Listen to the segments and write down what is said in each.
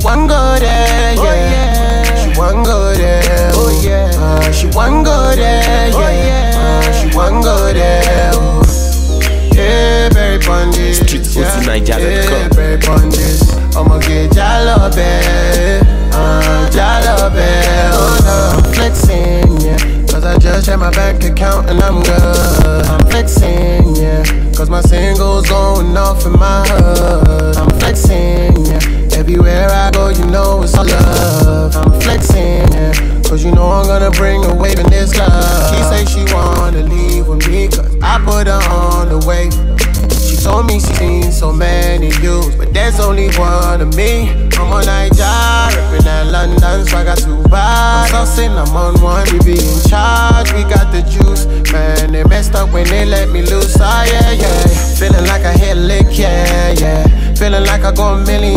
want go there, yeah. She want go there, oh yeah. She want go there, yeah. She want go there, oh. Yeah, very bondage. Yeah, very bondage. I'ma get jalabe, jalabe, oh no. I'm flexing, yeah, cause I just checked my bank account and I'm good. I'm flexing, yeah, cause my singles going off in my hood. I'm flexing, yeah, everywhere I go you know it's all love. I'm flexing, yeah, cause you know I'm gonna bring a wave in this love. She say she wanna leave with me cause I put her on the wave. She told me she seen so many views, but there's only one of me. I'm on Nigeria, rippin' at London, so I got two bodies. I'm saucing, I'm on one, we be in charge, we got the juice. Man, they messed up when they let me loose, ah yeah, yeah. Feeling like I hit a lick, yeah, yeah. Feeling like I go a million,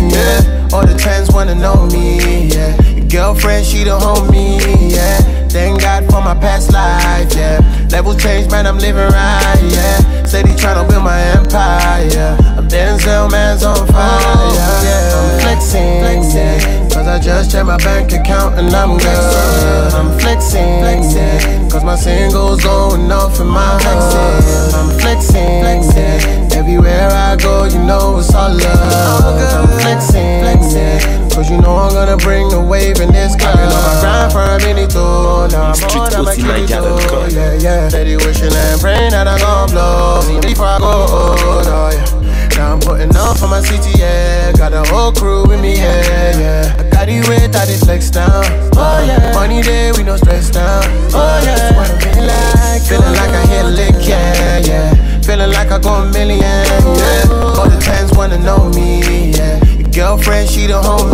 yeah. All the trends wanna know me, yeah. Your girlfriend, she the homie, yeah. Thank God for my past life, yeah. Level change, man, I'm living right, yeah. Said he tryna build my empire, yeah. I'm Denzel, man's on fire, yeah. I'm flexing, yeah, cause I just checked my bank account and I'm good. I'm flexing, yeah, cause my singles going off in my hood. I'm flexing, yeah, everywhere I go you know it's all love. I'm flexing, yeah, cause you know I'm gonna bring a wave in this club. I've been on my grind for a minute too. Now I'm on, I'm a kid too, yeah, yeah. Steady wishing and praying that I'm gon' blow before I go, oh yeah. Now I'm putting on for my city, yeah. Got a whole crew with me, yeah, yeah. I got it with, I did flex down, oh yeah. Money day, we no stress down, oh yeah. Feeling like I hit a lick, yeah, yeah. Feeling like I go a million, yeah. All the fans wanna know me, yeah. Your girlfriend, she the homie,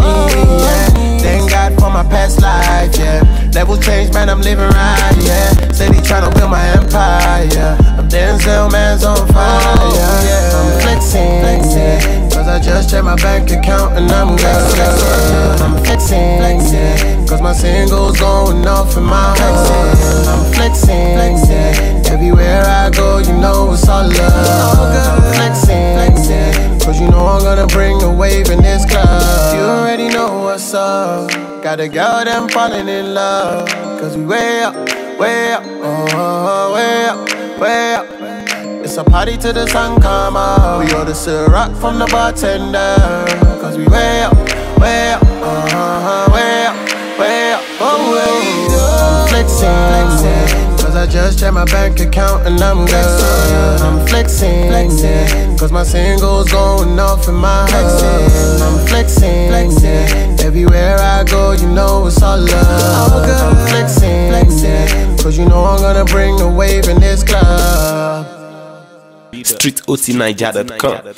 yeah. Thank God for my past life, yeah. Level change, man, I'm living right, yeah. Said he tryna build my empire, yeah. I'm Denzel, man's on fire, yeah. I'm flexing, yeah, cause I just checked my bank account and I'm good. I'm flexing, yeah, cause my singles going off in my hood. I'm flexing, yeah, everywhere I go you know it's all love. I'm flexing, yeah, cause you know I'm gonna bring a wave in this club. You already know what's up. Got a girl them falling in love, cause we way up, oh, way up, way up. It's a party till the sun come up. We order syrup from the bartender, cause we way up, way up, way up, way up, oh, way up. I'm flexing, cause I just checked my bank account and I'm good. I'm flexing, yeah, cause my singles going off in my hood. I'm flexing, yeah, everywhere I go you know it's all love. I'm flexing, yeah, cause you know I'm gonna bring a wave in this club. StreetOTNiger.com.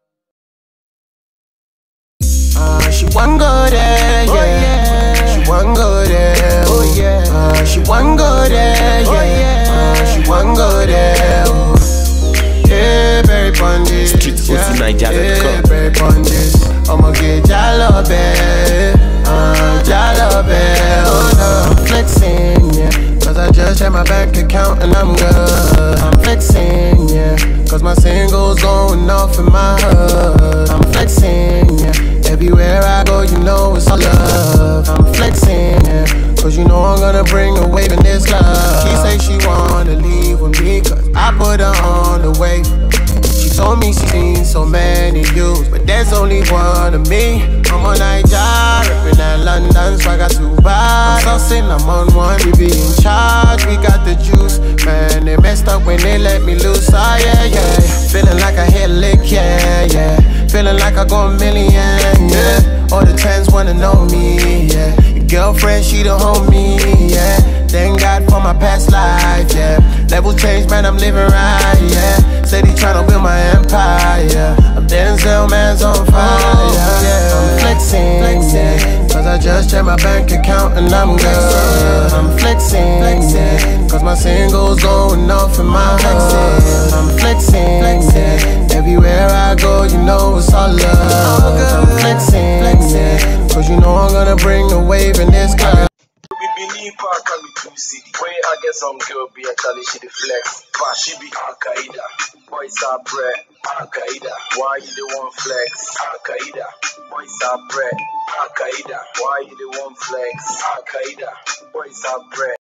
She want go there, yeah. She want go there, oh yeah. She want go there, yeah. She want go there, oh. Yeah, very bondage. StreetOTNiger.com. Yeah, very bondage. I'ma get jalabe, jalabe, oh no. I'm flexing, yeah, cause I just checked my bank account and I'm good. I'm flexing, yeah, cause my singles going off in my hood. I'm flexing, yeah, everywhere I go you know it's all love. I'm flexing, yeah, cause you know I'm gonna bring a wave in this love. She say she wanna leave with me cause I put her on the wave. She told me she seen so many views, but there's only one of me. I'm on Nigeria, rippin' at London, so I got two bodies. I'm saucing, I'm on one, we be in charge, we got the juice. Man, they messed up when they let me loose, ah yeah, yeah. Feeling like I hit a lick, yeah, yeah. Feeling like I go a million, yeah. All the trends wanna know me, yeah. Your girlfriend, she the homie, yeah. Thank God for my past life, yeah. Level change, man, I'm living right, yeah. Said he tryna build my empire, yeah. I'm Denzel, man's on fire, yeah. I'm flexing, yeah, cause I just checked my bank account and I'm good. I'm flexing, yeah, cause my singles going off in my hood. I'm flexing, yeah, everywhere I go you know it's all love. I'm flexing, yeah, cause you know I'm gonna bring a wave in this club. We believe see the way I get some girl be actually she the flex. But she be Al-Qaeda. Boys are bread. Al-Qaeda. Why you the one flex? Al-Qaeda. Boys are bread. Al-Qaeda. Why you the one flex? Al-Qaeda. Boys are bread.